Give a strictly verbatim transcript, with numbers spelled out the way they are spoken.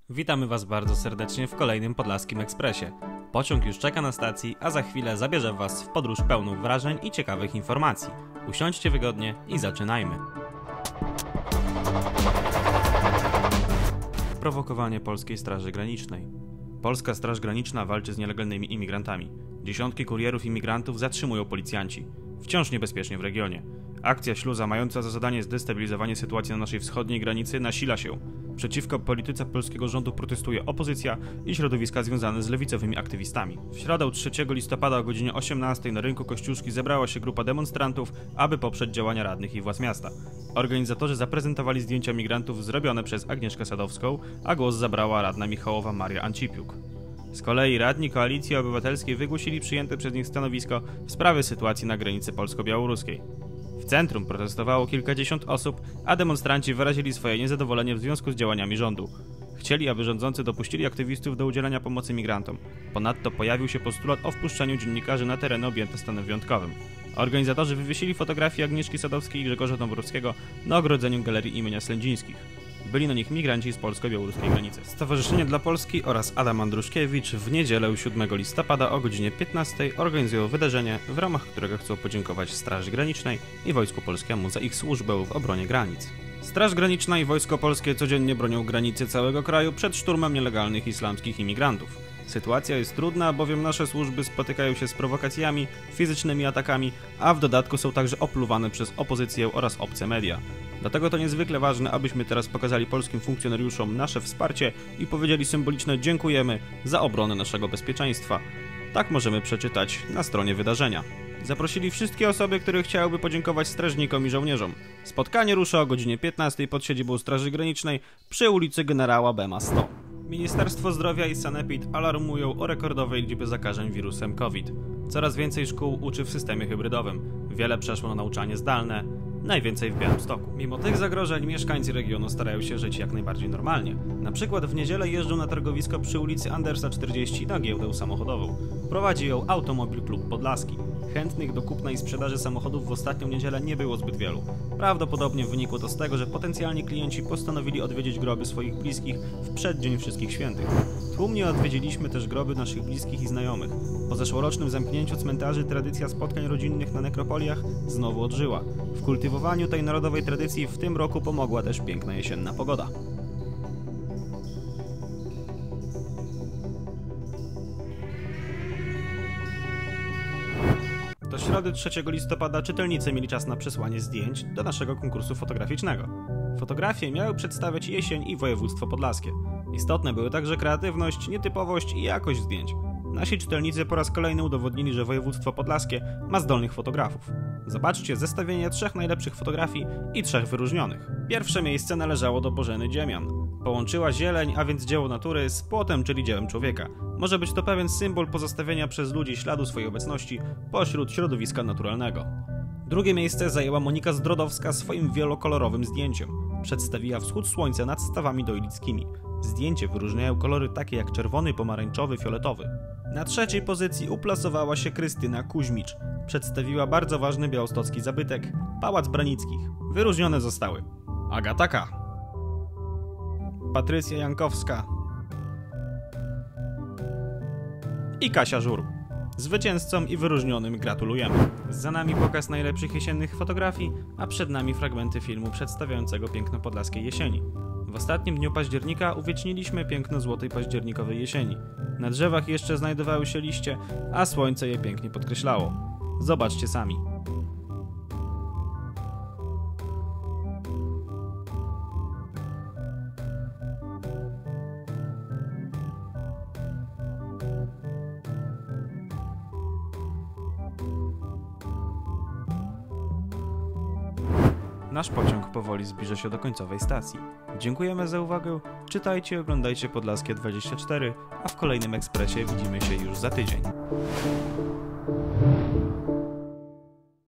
Witamy Was bardzo serdecznie w kolejnym Podlaskim Ekspresie. Pociąg już czeka na stacji, a za chwilę zabierze Was w podróż pełną wrażeń i ciekawych informacji. Usiądźcie wygodnie i zaczynajmy. Prowokowanie Polskiej Straży Granicznej. Polska Straż Graniczna walczy z nielegalnymi imigrantami. Dziesiątki kurierów imigrantów zatrzymują policjanci. Wciąż niebezpiecznie w regionie. Akcja Śluza, mająca za zadanie zdestabilizowanie sytuacji na naszej wschodniej granicy, nasila się. Przeciwko polityce polskiego rządu protestuje opozycja i środowiska związane z lewicowymi aktywistami. W środę trzeciego listopada o godzinie osiemnastej na rynku Kościuszki zebrała się grupa demonstrantów, aby poprzeć działania radnych i władz miasta. Organizatorzy zaprezentowali zdjęcia migrantów zrobione przez Agnieszkę Sadowską, a głos zabrała radna Michałowa Maria Ancipiuk. Z kolei radni Koalicji Obywatelskiej wygłosili przyjęte przez nich stanowisko w sprawie sytuacji na granicy polsko-białoruskiej. W centrum protestowało kilkadziesiąt osób, a demonstranci wyrazili swoje niezadowolenie w związku z działaniami rządu. Chcieli, aby rządzący dopuścili aktywistów do udzielania pomocy migrantom. Ponadto pojawił się postulat o wpuszczaniu dziennikarzy na tereny objęte stanem wyjątkowym. Organizatorzy wywiesili fotografie Agnieszki Sadowskiej i Grzegorza Dąbrowskiego na ogrodzeniu Galerii imienia Slędzińskich. Byli na nich migranci z polsko-białoruskiej granicy. Stowarzyszenie dla Polski oraz Adam Andruszkiewicz w niedzielę siódmego listopada o godzinie piętnastej organizują wydarzenie, w ramach którego chcą podziękować Straży Granicznej i Wojsku Polskiemu za ich służbę w obronie granic. Straż Graniczna i Wojsko Polskie codziennie bronią granicy całego kraju przed szturmem nielegalnych islamskich imigrantów. Sytuacja jest trudna, bowiem nasze służby spotykają się z prowokacjami, fizycznymi atakami, a w dodatku są także opluwane przez opozycję oraz obce media. Dlatego to niezwykle ważne, abyśmy teraz pokazali polskim funkcjonariuszom nasze wsparcie i powiedzieli symboliczne dziękujemy za obronę naszego bezpieczeństwa. Tak możemy przeczytać na stronie wydarzenia. Zaprosili wszystkie osoby, które chciałyby podziękować strażnikom i żołnierzom. Spotkanie rusza o godzinie piętnastej pod siedzibą Straży Granicznej przy ulicy Generała Bema sto. Ministerstwo Zdrowia i Sanepid alarmują o rekordowej liczbie zakażeń wirusem COVID. Coraz więcej szkół uczy w systemie hybrydowym. Wiele przeszło na nauczanie zdalne, najwięcej w Białymstoku. Mimo tych zagrożeń mieszkańcy regionu starają się żyć jak najbardziej normalnie. Na przykład w niedzielę jeżdżą na targowisko przy ulicy Andersa czterdzieści na giełdę samochodową. Prowadzi ją Automobil Klub Podlaski. Chętnych do kupna i sprzedaży samochodów w ostatnią niedzielę nie było zbyt wielu. Prawdopodobnie wynikło to z tego, że potencjalni klienci postanowili odwiedzić groby swoich bliskich w przeddzień Wszystkich Świętych. Tłumnie odwiedziliśmy też groby naszych bliskich i znajomych. Po zeszłorocznym zamknięciu cmentarzy tradycja spotkań rodzinnych na nekropoliach znowu odżyła. W kultywowaniu tej narodowej tradycji w tym roku pomogła też piękna jesienna pogoda. Do środy trzeciego listopada czytelnicy mieli czas na przesłanie zdjęć do naszego konkursu fotograficznego. Fotografie miały przedstawiać jesień i województwo podlaskie. Istotne były także kreatywność, nietypowość i jakość zdjęć. Nasi czytelnicy po raz kolejny udowodnili, że województwo podlaskie ma zdolnych fotografów. Zobaczcie zestawienie trzech najlepszych fotografii i trzech wyróżnionych. Pierwsze miejsce należało do Bożeny Dziemian. Połączyła zieleń, a więc dzieło natury, z płotem, czyli dziełem człowieka. Może być to pewien symbol pozostawienia przez ludzi śladu swojej obecności pośród środowiska naturalnego. Drugie miejsce zajęła Monika Zdrodowska swoim wielokolorowym zdjęciem. Przedstawiła wschód słońca nad stawami doilickimi. Zdjęcie wyróżniają kolory takie jak czerwony, pomarańczowy, fioletowy. Na trzeciej pozycji uplasowała się Krystyna Kuźmicz. Przedstawiła bardzo ważny białostocki zabytek – Pałac Branickich. Wyróżnione zostały Agata K., Patrycja Jankowska i Kasia Żur. Zwycięzcom i wyróżnionym gratulujemy. Za nami pokaz najlepszych jesiennych fotografii, a przed nami fragmenty filmu przedstawiającego piękno podlaskiej jesieni. W ostatnim dniu października uwieczniliśmy piękno złotej październikowej jesieni. Na drzewach jeszcze znajdowały się liście, a słońce je pięknie podkreślało. Zobaczcie sami. Nasz pociąg powoli zbliża się do końcowej stacji. Dziękujemy za uwagę, czytajcie i oglądajcie Podlaskie dwadzieścia cztery, a w kolejnym ekspresie widzimy się już za tydzień.